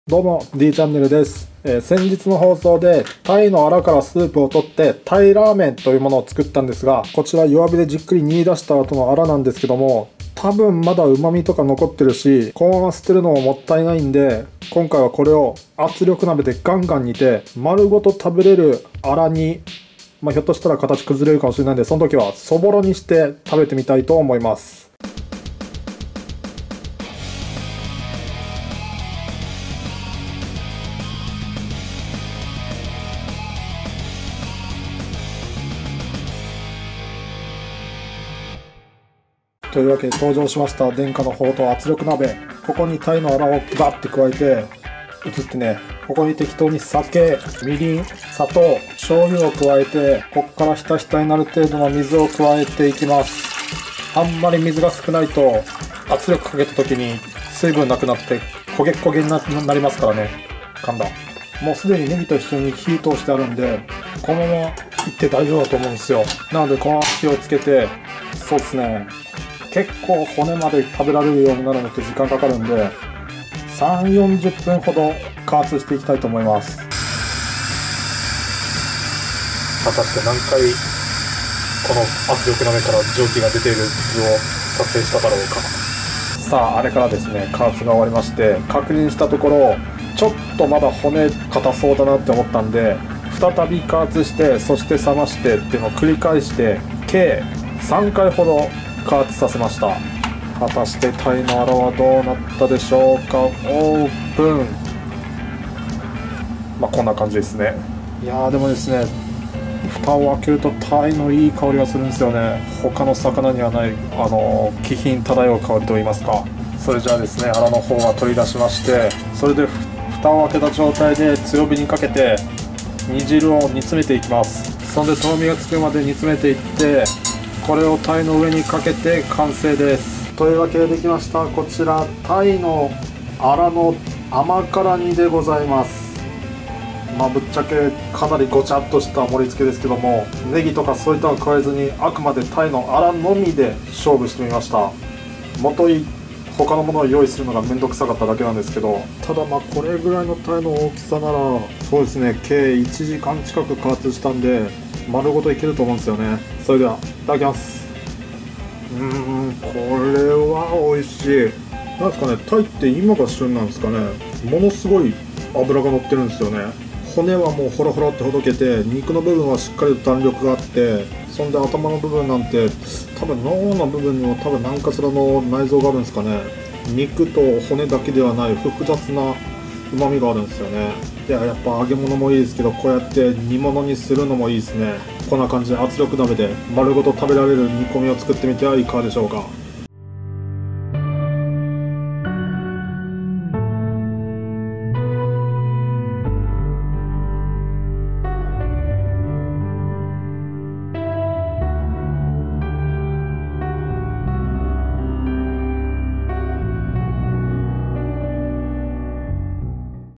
どうも D チャンネルです。先日の放送でタイのアラからスープを取ってタイラーメンというものを作ったんですが、こちら弱火でじっくり煮出した後のアラなんですけども、多分まだ旨味とか残ってるし、このまま捨てるのももったいないんで、今回はこれを圧力鍋でガンガン煮て丸ごと食べれるアラに、ひょっとしたら形崩れるかもしれないんで、その時はそぼろにして食べてみたいと思います。というわけで登場しました殿下の宝刀圧力鍋。ここにタイのアラをバッて加えて移ってね、ここに適当に酒、みりん、砂糖、醤油を加えて、こっからひたひたになる程度の水を加えていきます。あんまり水が少ないと圧力かけた時に水分なくなって焦げ焦げになりますからね。噛んだ。もうすでにネギと一緒に火通してあるんで、このままいって大丈夫だと思うんですよ。なのでこの火をつけて、そうですね、結構骨まで食べられるようになるのって時間かかるんで、3、40分ほど加圧していきたいと思います。果たして何回この圧力鍋から蒸気が出ている図を撮影しただろうか。さあ、あれからですね、加圧が終わりまして、確認したところちょっとまだ骨硬そうだなって思ったんで、再び加圧して、そして冷ましてっていうのを繰り返して計3回ほど加圧させました。果たしてタイのアラはどうなったでしょうか。オープン。こんな感じですね。いやー、でもですね、蓋を開けるとタイのいい香りがするんですよね。他の魚にはない気品漂う香りといいますか。それじゃあですね、アラの方は取り出しまして、それで蓋を開けた状態で強火にかけて煮汁を煮詰めていきます。そんでとろみがつくまで煮詰めていって、これをタイの上にかけて完成です。というわけでできました。こちらタイのアラの甘辛煮でございます。ぶっちゃけかなりごちゃっとした盛り付けですけども、ネギとかそういったのを加えずに、あくまでタイのアラのみで勝負してみました。元い他のものを用意するのがめんどくさかっただけなんですけど、ただこれぐらいのタイの大きさなら、そうですね、計1時間近く加圧したんで丸ごといけると思うんですよね。それではいただきます。これは美味しい。なんですかね、タイって今が旬なんですかね。ものすごい脂が乗ってるんですよね。骨はもうホロホロってほどけて、肉の部分はしっかりと弾力があって、そんで頭の部分なんて多分脳の部分にも多分何かしらの内臓があるんですかね。肉と骨だけではない複雑な旨味があるんですよね。で、やっぱ揚げ物もいいですけど、こうやって煮物にするのもいいですね。こんな感じで圧力鍋で丸ごと食べられる煮込みを作ってみてはいかがでしょうか。